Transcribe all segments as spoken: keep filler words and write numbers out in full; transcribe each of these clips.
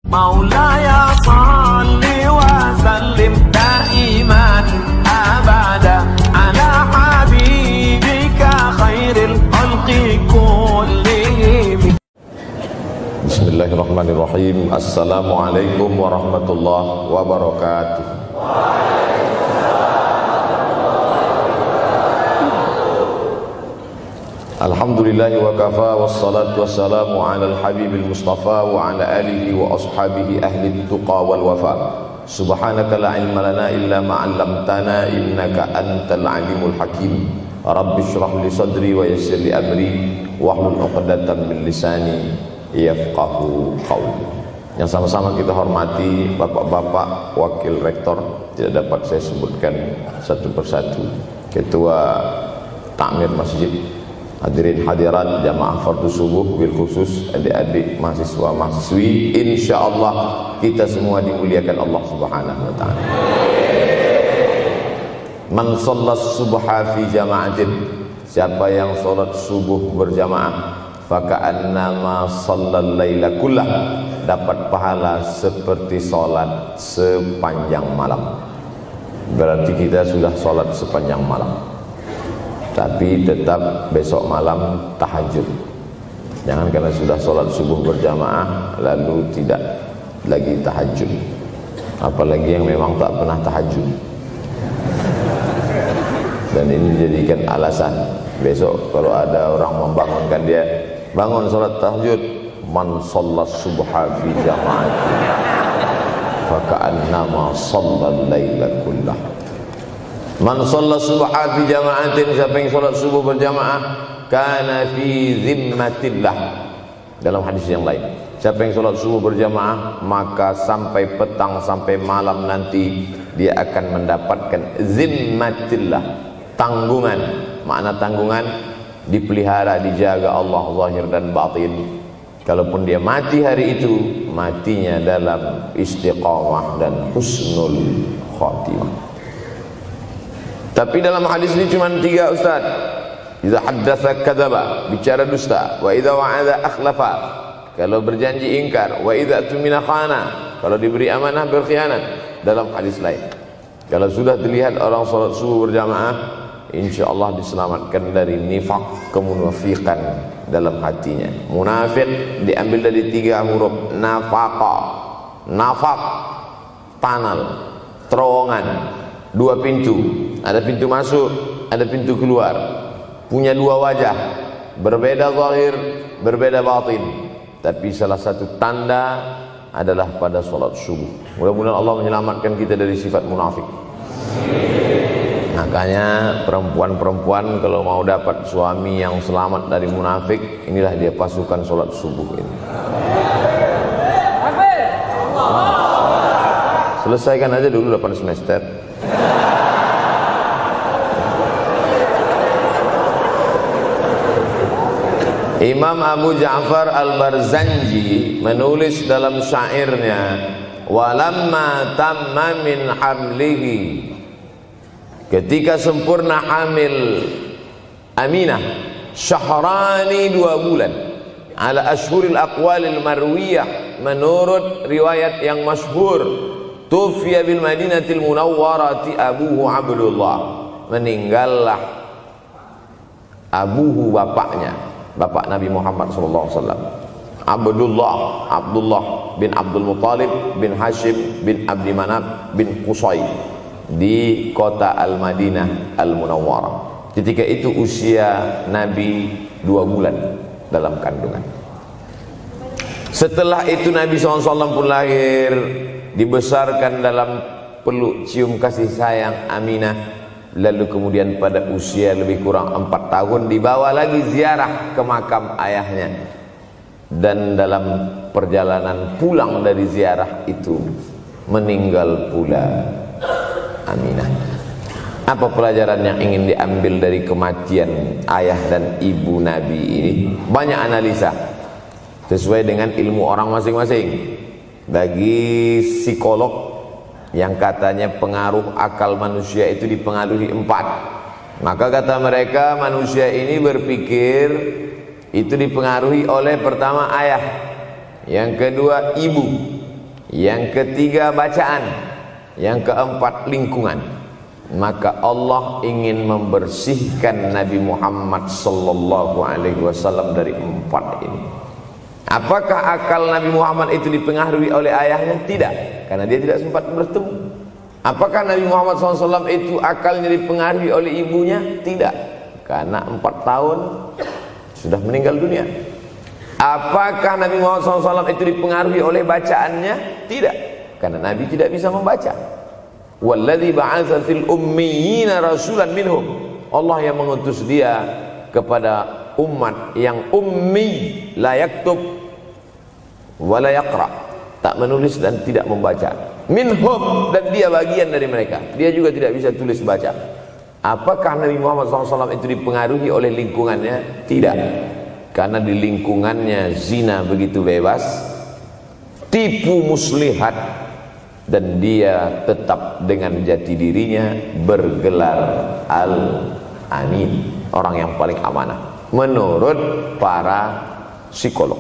Maulaya salli wa sallim daiman abada ala habibika khairil khalqi kullihim. Bismillahirrahmanirrahim. Assalamualaikum warahmatullahi wabarakatuh. Alhamdulillahi wa kafa wassalatu wassalamu ala al-habibil mustafa wa ala alihi wa ashabihi ahli tuqa wal wafa. Subhanaka la ilma lana illa ma 'allamtana innaka antal alimul hakim. Rabbi shrah li sadri wa yassir li amri wahlul 'uqdatam min lisani yafqahu qawli. Yang sama-sama kita hormati bapak-bapak wakil rektor, tidak dapat saya sebutkan satu persatu, ketua takmir masjid, hadirin hadirat jamaah fardu subuh, bil khusus adik-adik mahasiswa mahasiswi, insyaallah kita semua dimuliakan Allah Subhanahu wa taala. Man shallas subha fi jama'atin, siapa yang salat subuh berjamaah, faka'annama shallal laila kullah, dapat pahala seperti salat sepanjang malam. Berarti kita sudah salat sepanjang malam, tapi tetap besok malam tahajud. Jangan karena sudah sholat subuh berjamaah lalu tidak lagi tahajud. Apalagi yang memang tak pernah tahajud, dan ini dijadikan alasan. Besok kalau ada orang membangunkan dia, bangun sholat tahajud, man shallas subha fi jama'ati faka'annama shallal laila kullah. Man shalla subha fi jama'atin, siapa yang salat subuh berjamaah, kana fi zimmatillah. Dalam hadis yang lain, siapa yang salat subuh berjamaah, maka sampai petang sampai malam nanti dia akan mendapatkan zimmatillah, tanggungan. Makna tanggungan, dipelihara, dijaga Allah zahir dan batin. Kalaupun dia mati hari itu, matinya dalam istiqamah dan husnul khatimah. Tapi dalam hadis ini cuma tiga, Ustaz. Idza haddatsa kadzaba, bicara dusta. Wa idza wa'ada akhlafa, kalau berjanji ingkar. Wa idza tumina khana, kalau diberi amanah berkhianat. Dalam hadis lain, kalau sudah dilihat orang salat subuh berjamaah, insyaallah diselamatkan dari nifaq, kemunafikan dalam hatinya. Munafik diambil dari tiga huruf, nafaqa. Nafaq, panal, terowongan, dua pintu. Ada pintu masuk, ada pintu keluar. Punya dua wajah, berbeda zahir, berbeda batin. Tapi salah satu tanda adalah pada sholat subuh. Mudah-mudahan Allah menyelamatkan kita dari sifat munafik. Makanya perempuan-perempuan kalau mau dapat suami yang selamat dari munafik, inilah dia pasukan sholat subuh ini. Selesaikan aja dulu delapan semester. Imam Abu Ja'far Al-Barzanji menulis dalam syairnya, walamma tamma min hamlihi, ketika sempurna hamil Aminah, syahrani, dua bulan, ala ashhuril aqwalil marwiyah, menurut riwayat yang masyhur, tufiya bil madinatil munawwarati abuhu Abdullah, meninggallah abuhu, bapaknya, bapak Nabi Muhammad sallallahu alaihi wasallam, Abdullah, Abdullah bin Abdul Muttalib bin Hashim bin Abdi Manaf bin Qusay, di kota Al-Madinah Al-Munawwarah. Ketika itu usia Nabi dua bulan dalam kandungan. Setelah itu Nabi sallallahu alaihi wasallam pun lahir, dibesarkan dalam peluk cium kasih sayang Aminah. Lalu kemudian pada usia lebih kurang empat tahun dibawa lagi ziarah ke makam ayahnya. Dan dalam perjalanan pulang dari ziarah itu meninggal pula Aminah. Apa pelajaran yang ingin diambil dari kematian ayah dan ibu Nabi ini? Banyak analisa sesuai dengan ilmu orang masing-masing. Bagi psikolog yang katanya pengaruh akal manusia itu dipengaruhi empat, maka kata mereka manusia ini berpikir itu dipengaruhi oleh pertama ayah, yang kedua ibu, yang ketiga bacaan, yang keempat lingkungan. Maka Allah ingin membersihkan Nabi Muhammad sallallahu alaihi wasallam dari empat ini. Apakah akal Nabi Muhammad itu dipengaruhi oleh ayahnya? Tidak, karena dia tidak sempat bertemu. Apakah Nabi Muhammad shallallahu alaihi wasallam itu akalnya dipengaruhi oleh ibunya? Tidak, karena empat tahun sudah meninggal dunia. Apakah Nabi Muhammad shallallahu alaihi wasallam itu dipengaruhi oleh bacaannya? Tidak, karena Nabi tidak bisa membaca. Walladzi ba'atsa fil ummiyina rasulan minhum. Allah yang mengutus dia kepada umat yang ummi, la yaktub wa la yaqra, tak menulis dan tidak membaca. Minhum, dan dia bagian dari mereka, dia juga tidak bisa tulis baca. Apakah Nabi Muhammad shallallahu alaihi wasallam itu dipengaruhi oleh lingkungannya? Tidak, karena di lingkungannya zina begitu bebas, tipu muslihat, dan dia tetap dengan jati dirinya bergelar Al-Amin, orang yang paling amanah menurut para psikolog.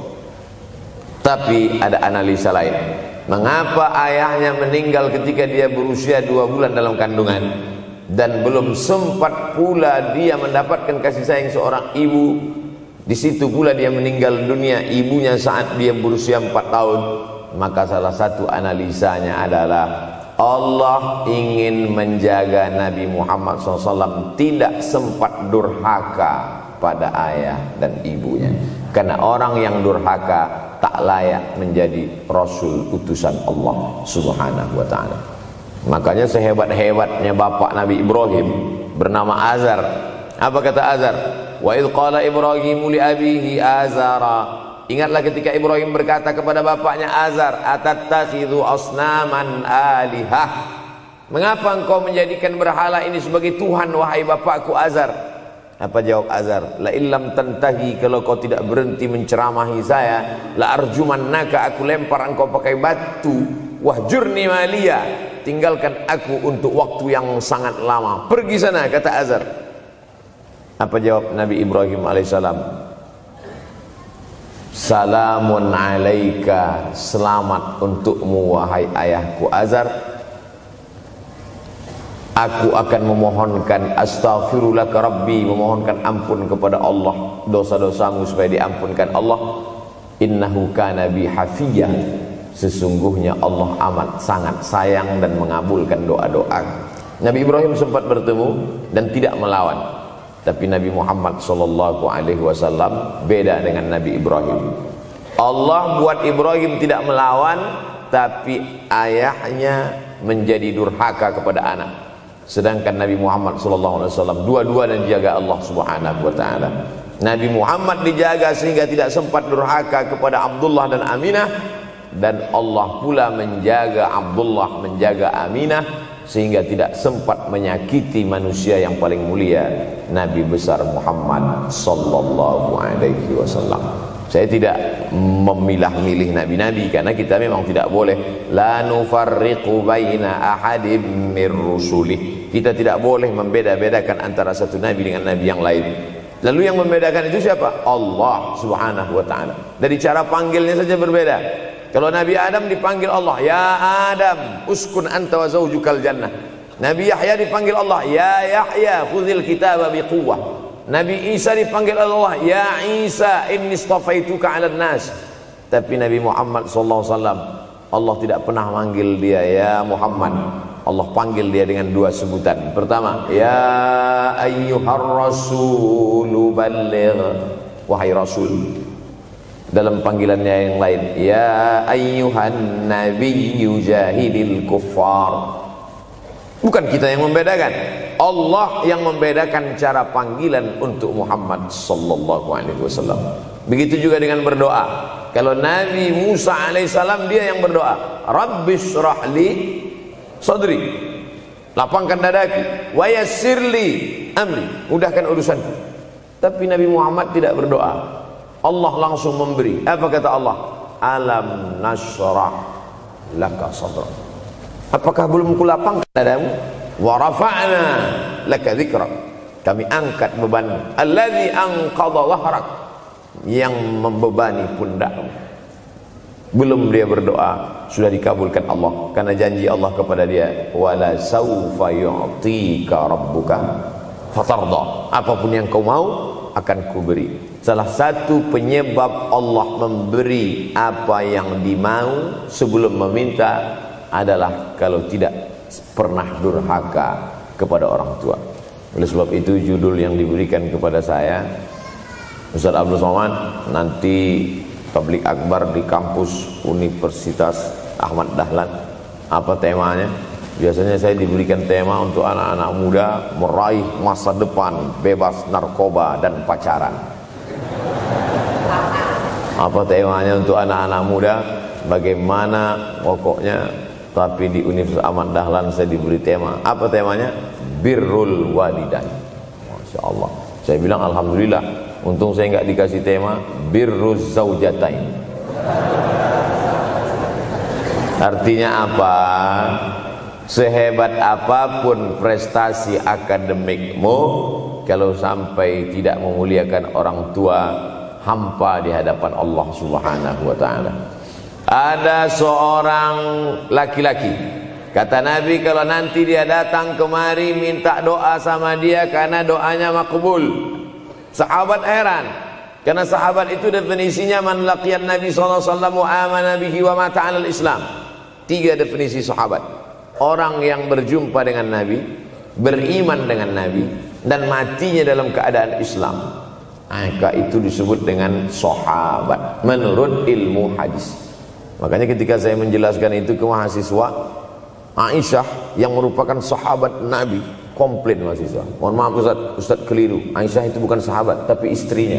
Tapi ada analisa lain. Mengapa ayahnya meninggal ketika dia berusia dua bulan dalam kandungan, dan belum sempat pula dia mendapatkan kasih sayang seorang ibu? Di situ pula dia meninggal dunia, ibunya saat dia berusia empat tahun. Maka salah satu analisanya adalah Allah ingin menjaga Nabi Muhammad shallallahu alaihi wasallam tidak sempat durhaka pada ayah dan ibunya, karena orang yang durhaka tak layak menjadi Rasul utusan Allah subhanahu wa ta'ala. Makanya sehebat-hebatnya bapak Nabi Ibrahim bernama Azar. Apa kata Azar? Wa idh qala Ibrahimu li abihi Azara. Ingatlah ketika Ibrahim berkata kepada bapaknya Azar, atattakhidhu asnaman alihah. Mengapa engkau menjadikan berhala ini sebagai Tuhan, wahai bapakku Azar? Apa jawab Azar? La illam tantahi, kalau kau tidak berhenti menceramahi saya, la arjumannaka, aku lempar engkau pakai batu. Wahjurni maliya, tinggalkan aku untuk waktu yang sangat lama. Pergi sana, kata Azar. Apa jawab Nabi Ibrahim alaihissalam? Salamun alaika, selamat untukmu wahai ayahku Azar. Aku akan memohonkan astaghfirulaka rabbi, memohonkan ampun kepada Allah dosa-dosamu supaya diampunkan Allah. Innahu kana bi hafiyya, sesungguhnya Allah amat sangat sayang dan mengabulkan doa-doa. Nabi Ibrahim sempat bertemu dan tidak melawan. Tapi Nabi Muhammad sallallahu alaihi wasallam beda dengan Nabi Ibrahim. Allah buat Ibrahim tidak melawan, tapi ayahnya menjadi durhaka kepada anak. Sedangkan Nabi Muhammad sallallahu alaihi wasallam dua-dua dan dijaga Allah subhanahu wa ta'ala. Nabi Muhammad dijaga sehingga tidak sempat durhaka kepada Abdullah dan Aminah, dan Allah pula menjaga Abdullah, menjaga Aminah, sehingga tidak sempat menyakiti manusia yang paling mulia, Nabi besar Muhammad sallallahu alaihi wasallam. Saya tidak memilah-milih nabi-nabi, karena kita memang tidak boleh la nufarriqu baina ahadim mir rusulih. Kita tidak boleh membeda-bedakan antara satu nabi dengan nabi yang lain. Lalu yang membedakan itu siapa? Allah subhanahu wa ta'ala. Dari cara panggilnya saja berbeda. Kalau Nabi Adam dipanggil Allah, ya Adam uskun anta wa zawjukal jannah. Nabi Yahya dipanggil Allah, ya Yahya khudhil kitaba biquwwah. Nabi Isa dipanggil Allah, ya Isa inni istafaituka 'alan nas. Tapi Nabi Muhammad sallallahu alaihi wasallam, Allah tidak pernah manggil dia ya Muhammad. Allah panggil dia dengan dua sebutan. Pertama, ya ayyuhar rasulu balligh, wahai rasul. Dalam panggilannya yang lain, ya ayyuhan nabiyyu jahidil kuffar. Bukan kita yang membedakan, Allah yang membedakan cara panggilan untuk Muhammad sallallahu alaihi wasallam. Begitu juga dengan berdoa. Kalau Nabi Musa alaihissalam, dia yang berdoa, Rabbis shrahli sadri, lapangkan dadaku, wa yassirli amri, mudahkan urusanku. Tapi Nabi Muhammad tidak berdoa, Allah langsung memberi. Apa kata Allah? Alam nashrah laka sadrak. Apakah belum kulapangkan dadamu? Wa rafa'na laka dzikrak. Kami angkat bebanmu. Allazi anqadha dhahrak, yang membebani pundakmu. Belum dia berdoa sudah dikabulkan Allah, karena janji Allah kepada dia, wala saufa yu'tika rabbuka fatarda, apapun yang kau mau akan kuberi. Salah satu penyebab Allah memberi apa yang dimau sebelum meminta adalah kalau tidak pernah durhaka kepada orang tua. Oleh sebab itu judul yang diberikan kepada saya, Ustaz Abdul Somad, nanti tablik akbar di kampus Universitas Ahmad Dahlan, apa temanya? Biasanya saya diberikan tema untuk anak-anak muda meraih masa depan bebas narkoba dan pacaran. Apa temanya untuk anak-anak muda? Bagaimana pokoknya. Tapi di Universitas Ahmad Dahlan saya diberi tema. Apa temanya? Birrul walidain. Masya Allah. Saya bilang alhamdulillah, untung saya nggak dikasih tema birruz zaujatain. Artinya apa? Sehebat apapun prestasi akademikmu, kalau sampai tidak memuliakan orang tua, hampa di hadapan Allah Subhanahu wa taala. Ada seorang laki-laki, kata Nabi, kalau nanti dia datang kemari minta doa sama dia karena doanya makbul. Sahabat heran, karena sahabat itu definisinya man laqiyan Nabi sallallahu alaihi wasallam wa amana bihi wa mata 'alal Islam. Tiga definisi sahabat: orang yang berjumpa dengan Nabi, beriman dengan Nabi, dan matinya dalam keadaan Islam. Maka itu disebut dengan sahabat menurut ilmu hadis. Makanya ketika saya menjelaskan itu ke mahasiswa, Aisyah yang merupakan sahabat Nabi, komplain mahasiswa, mohon maaf Ustaz, Ustaz keliru, Aisyah itu bukan sahabat tapi istrinya.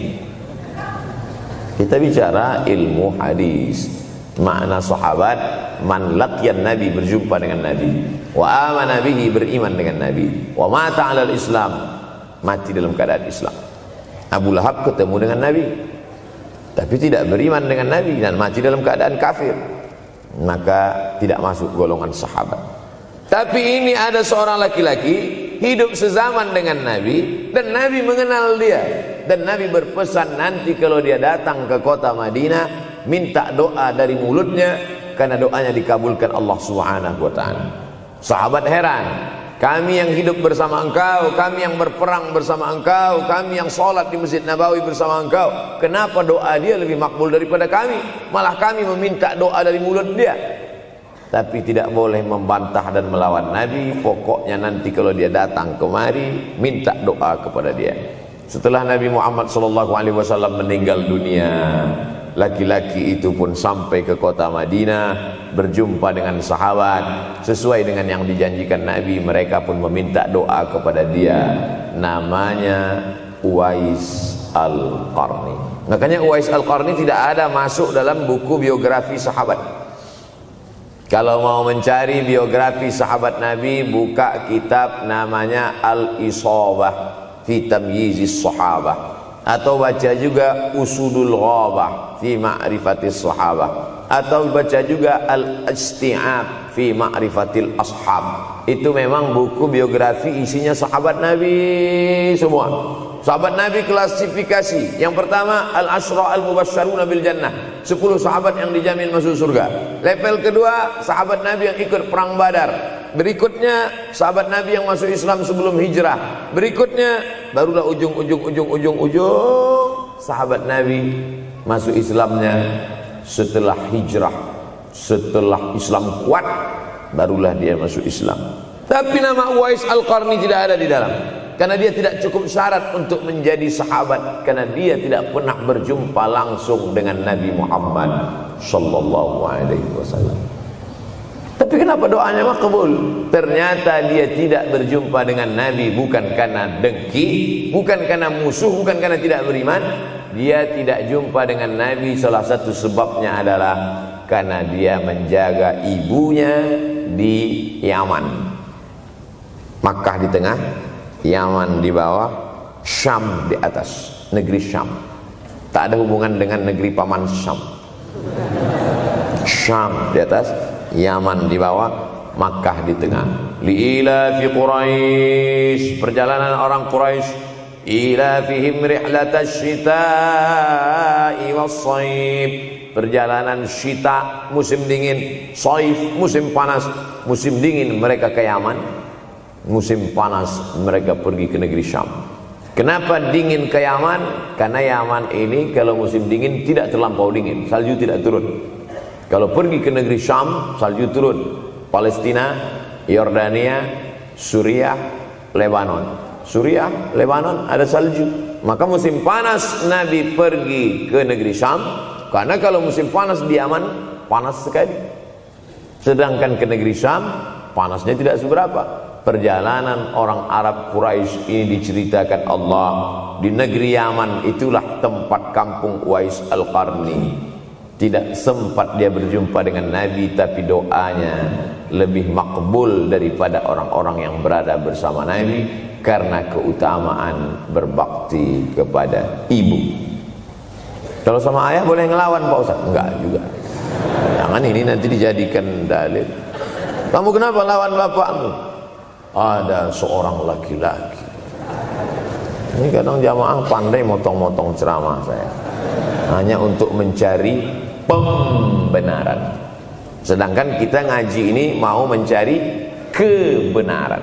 Kita bicara ilmu hadis. Makna sahabat, man laqiyan Nabi, berjumpa dengan Nabi, wa amana bihi, beriman dengan Nabi, wa mata 'alal Islam, mati dalam keadaan Islam. Abu Lahab ketemu dengan Nabi tapi tidak beriman dengan Nabi dan mati dalam keadaan kafir, maka tidak masuk golongan sahabat. Tapi ini ada seorang laki-laki hidup sezaman dengan Nabi dan Nabi mengenal dia, dan Nabi berpesan nanti kalau dia datang ke kota Madinah minta doa dari mulutnya, karena doanya dikabulkan Allah Subhanahu wa taala. Sahabat heran, kami yang hidup bersama engkau, kami yang berperang bersama engkau, kami yang sholat di Masjid Nabawi bersama engkau, kenapa doa dia lebih makbul daripada kami? Malah kami meminta doa dari mulut dia. Tapi tidak boleh membantah dan melawan Nabi. Pokoknya nanti kalau dia datang kemari minta doa kepada dia. Setelah Nabi Muhammad shallallahu alaihi wasallam meninggal dunia, laki-laki itu pun sampai ke kota Madinah, berjumpa dengan sahabat. Sesuai dengan yang dijanjikan Nabi, mereka pun meminta doa kepada dia. Namanya Uwais Al-Qarni. Makanya Uwais Al-Qarni tidak ada masuk dalam buku biografi sahabat. Kalau mau mencari biografi sahabat Nabi, buka kitab namanya Al-Isabah fi Tamyizis Sahabah, atau baca juga Usudul Ghabah fi Ma'rifatis Sahabah, atau baca juga Al-Isti'ab fi Ma'rifatil Ashab. Itu memang buku biografi isinya sahabat Nabi semua. Sahabat Nabi klasifikasi. Yang pertama, Al-Ashra Al-Mubasysyaruna bil Jannah, sepuluh sahabat yang dijamin masuk surga. Level kedua, sahabat Nabi yang ikut perang Badar. Berikutnya, sahabat Nabi yang masuk Islam sebelum hijrah. Berikutnya, barulah ujung-ujung ujung-ujung ujung sahabat Nabi masuk Islamnya setelah hijrah, setelah Islam kuat, barulah dia masuk Islam. Tapi nama Uwais Al-Qarni tidak ada di dalam, karena dia tidak cukup syarat untuk menjadi sahabat, karena dia tidak pernah berjumpa langsung dengan Nabi Muhammad sallallahu alaihi wasallam. Tapi kenapa doanya makbul? Ternyata dia tidak berjumpa dengan Nabi bukan karena dengki, bukan karena musuh, bukan karena tidak beriman. Dia tidak jumpa dengan Nabi, salah satu sebabnya adalah karena dia menjaga ibunya di Yaman. Makkah di tengah, Yaman di bawah, Syam di atas, negeri Syam. Tak ada hubungan dengan negeri paman Syam. Syam di atas, Yaman di bawah, Makkah di tengah. Liila fi Quraisy, perjalanan orang Quraisy. Ila fihim rihlatash shita'i was-shayb, perjalanan syita, musim dingin, saif, musim panas. Musim dingin mereka ke Yaman, musim panas mereka pergi ke negeri Syam. Kenapa dingin ke Yaman? Karena Yaman ini kalau musim dingin tidak terlampau dingin, salju tidak turun. Kalau pergi ke negeri Syam, salju turun. Palestina, Yordania, Suriah, Lebanon. Suriah, Lebanon ada salju. Maka musim panas Nabi pergi ke negeri Syam, karena kalau musim panas di Yaman panas sekali. Sedangkan ke negeri Syam panasnya tidak seberapa. Perjalanan orang Arab Quraisy ini diceritakan Allah, di negeri Yaman itulah tempat kampung Uwais Al-Qarni. Tidak sempat dia berjumpa dengan Nabi, tapi doanya lebih makbul daripada orang-orang yang berada bersama Nabi, karena keutamaan berbakti kepada ibu. Kalau sama ayah boleh ngelawan Pak Ustaz? Enggak juga. Jangan ini nanti dijadikan dalil. Kamu kenapa lawan bapakmu? Ada seorang laki-laki. Ini kadang jamaah pandai motong-motong ceramah saya, hanya untuk mencari pembenaran. Sedangkan kita ngaji ini mau mencari kebenaran.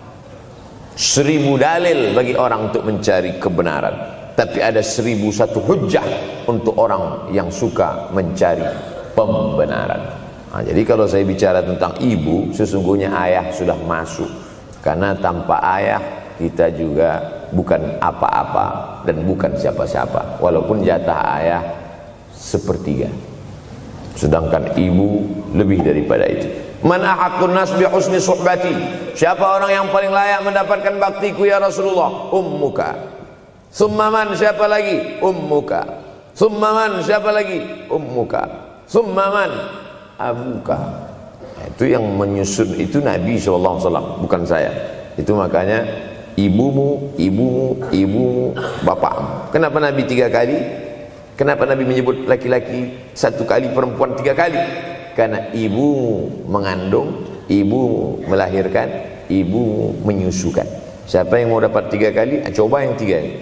Seribu dalil bagi orang untuk mencari kebenaran, tapi ada seribu satu hujjah untuk orang yang suka mencari pembenaran. Nah, jadi kalau saya bicara tentang ibu, sesungguhnya ayah sudah masuk. Karena tanpa ayah kita juga bukan apa-apa dan bukan siapa-siapa. Walaupun jatah ayah sepertiga, sedangkan ibu lebih daripada itu. Man ahaqqun nas bi husni suhbati. Siapa orang yang paling layak mendapatkan baktiku ya Rasulullah? Ummuka. Summa man, siapa lagi? Ummuka. Summa man, siapa lagi? Ummuka. Summa man, abuka. Itu yang menyusun itu Nabi shallallahu alaihi wasallam, bukan saya. Itu makanya ibumu, ibumu, ibumu, bapakmu. Kenapa Nabi tiga kali? Kenapa Nabi menyebut laki-laki satu kali, perempuan tiga kali? Karena ibumu mengandung, ibumu melahirkan, ibumu menyusukan. Siapa yang mau dapat tiga kali? Coba yang tiga ini.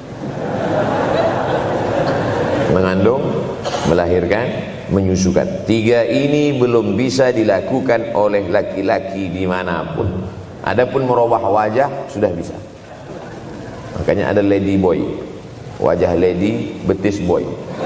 Mengandung, melahirkan, menyusukan. Tiga ini belum bisa dilakukan oleh laki-laki dimanapun. Adapun merubah wajah sudah bisa. Makanya ada lady boy, wajah lady, betis boy.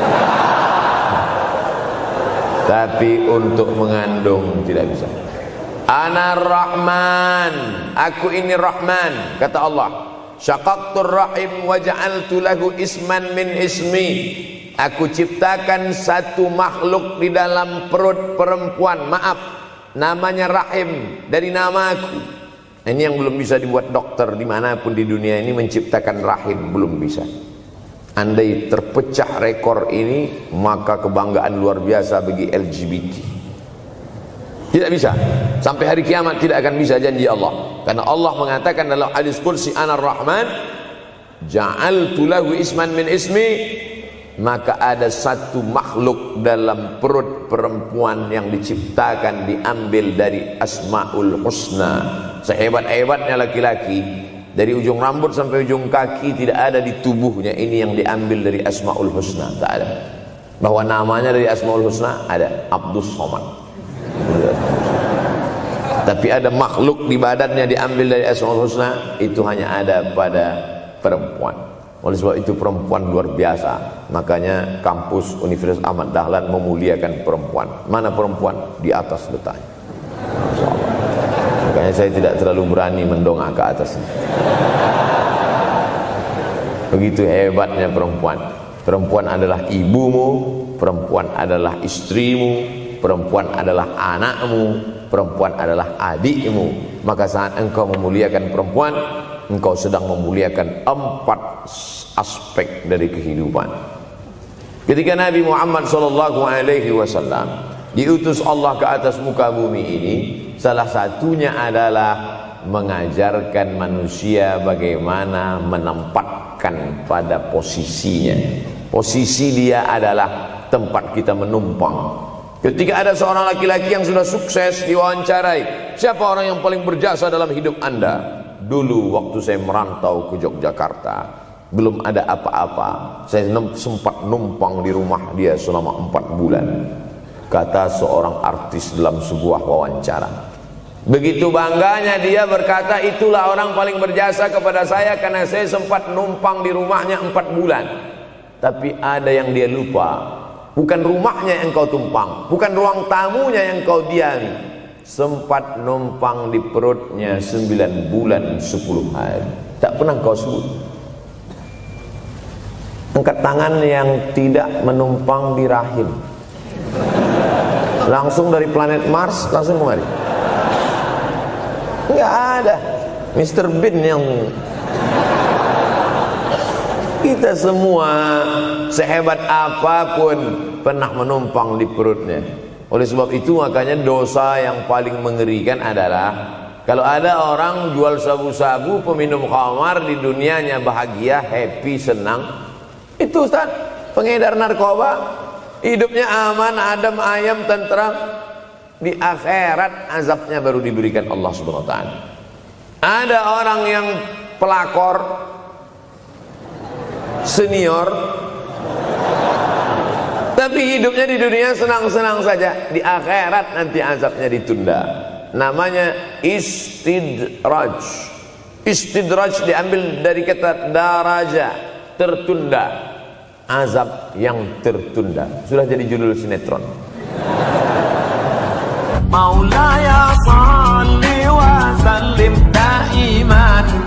Tapi untuk mengandung tidak bisa. Ana Rahman, aku ini Rahman, kata Allah. Syaqaqtur rahim wa ja'altu lahu isman min ismi. Aku ciptakan satu makhluk di dalam perut perempuan, maaf, namanya rahim, dari namaku. Ini yang belum bisa dibuat dokter dimanapun di dunia ini, menciptakan rahim, belum bisa. Andai terpecah rekor ini, maka kebanggaan luar biasa bagi L G B T. Tidak bisa, sampai hari kiamat tidak akan bisa, janji Allah. Karena Allah mengatakan dalam hadis qudsi, Ana Rahman ja'altu lahu isman min ismi. Maka ada satu makhluk dalam perut perempuan yang diciptakan, diambil dari Asmaul Husna. Sehebat-hebatnya laki-laki, dari ujung rambut sampai ujung kaki tidak ada di tubuhnya ini yang diambil dari Asmaul Husna, tak ada. Bahwa namanya dari Asmaul Husna ada, Abdus Somad. Tapi ada makhluk di badannya diambil dari Asmaul Husna, itu hanya ada pada perempuan. Oleh sebab itu perempuan luar biasa. Makanya kampus Universitas Ahmad Dahlan memuliakan perempuan. Mana perempuan? Di atas letaknya. Makanya saya tidak terlalu berani mendongak ke atas. Begitu hebatnya perempuan. Perempuan adalah ibumu, perempuan adalah istrimu, perempuan adalah anakmu, perempuan adalah adikmu. Maka saat engkau memuliakan perempuan, engkau sedang memuliakan empat aspek dari kehidupan. Ketika Nabi Muhammad sallallahu alaihi wasallam diutus Allah ke atas muka bumi ini, salah satunya adalah mengajarkan manusia bagaimana menempatkan pada posisinya. Posisi dia adalah tempat kita menumpang. Ketika ada seorang laki-laki yang sudah sukses diwawancarai, siapa orang yang paling berjasa dalam hidup Anda? Dulu waktu saya merantau ke Yogyakarta, belum ada apa-apa. Saya sempat numpang di rumah dia selama empat bulan, kata seorang artis dalam sebuah wawancara. Begitu bangganya dia berkata, itulah orang paling berjasa kepada saya karena saya sempat numpang di rumahnya empat bulan. Tapi ada yang dia lupa, bukan rumahnya yang kau tumpang, bukan ruang tamunya yang kau diami, sempat numpang di perutnya sembilan bulan sepuluh hari. Tak pernah kau sebut. Angkat tangan yang tidak menumpang di rahim, langsung dari planet Mars langsung kemari. Enggak ada. Mister Bean yang kita semua sehebat apapun pernah menumpang di perutnya. Oleh sebab itu makanya dosa yang paling mengerikan adalah kalau ada orang jual sabu-sabu, peminum khamar, di dunianya bahagia, happy, senang. Itu Ustaz, pengedar narkoba, hidupnya aman, adem, ayam, tentram. Di akhirat azabnya baru diberikan Allah Subhanahu wa taala. Ada orang yang pelakor senior, tapi hidupnya di dunia senang-senang saja. Di akhirat nanti azabnya ditunda. Namanya istidraj. Istidraj diambil dari kata daraja, tertunda. Azab yang tertunda. Sudah jadi judul sinetron. مولاي صل وسلم دائما